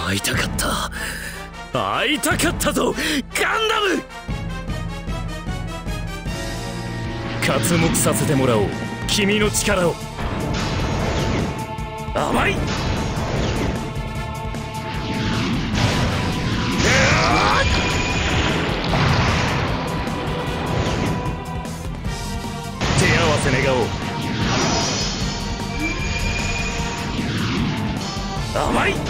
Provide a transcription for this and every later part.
会いたかった、会いたかったぞガンダム。刮目させてもらおう、君の力を。甘い。手合わせ願おう。甘い。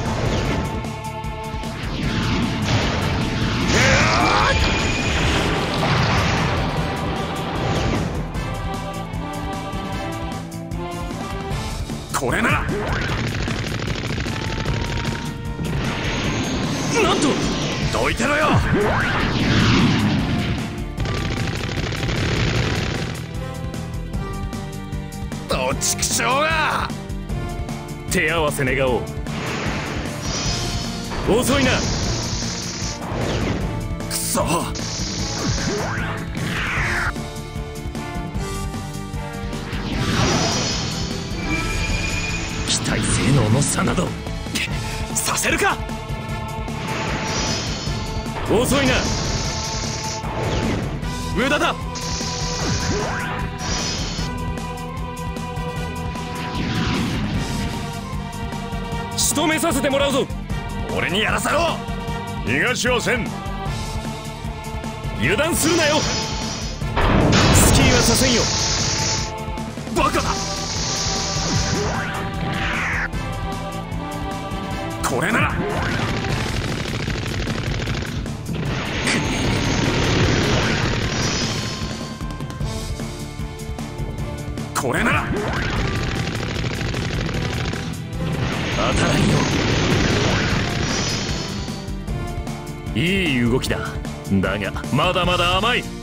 これなら。なんとどいてろよ。どちくしょうが。手合わせ願おう。遅いな。くそ。機体性能の差などさせるか。遅いな。無駄だ。仕留めさせてもらうぞ。俺にやらせろ。逃がしはせん。油断するなよ。スキーはさせんよ。バカだ。これなら。これなら当たらんよ。いい動きだ。だがまだまだ甘い。